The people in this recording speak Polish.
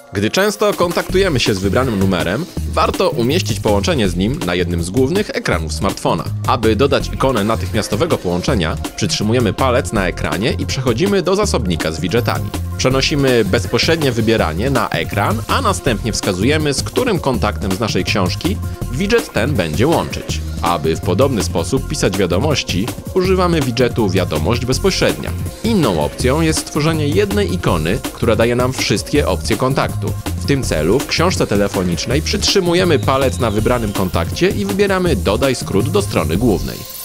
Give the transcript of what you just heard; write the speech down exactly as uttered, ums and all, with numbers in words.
Gdy często kontaktujemy się z wybranym numerem, warto umieścić połączenie z nim na jednym z głównych ekranów smartfona. Aby dodać ikonę natychmiastowego połączenia, przytrzymujemy palec na ekranie i przechodzimy do zasobnika z widgetami. Przenosimy bezpośrednie wybieranie na ekran, a następnie wskazujemy, z którym kontaktem z naszej książki widget ten będzie łączyć. Aby w podobny sposób pisać wiadomości, używamy widgetu Wiadomość bezpośrednia. Inną opcją jest stworzenie jednej ikony, która daje nam wszystkie opcje kontaktu. W tym celu w książce telefonicznej przytrzymujemy palec na wybranym kontakcie i wybieramy Dodaj skrót do strony głównej.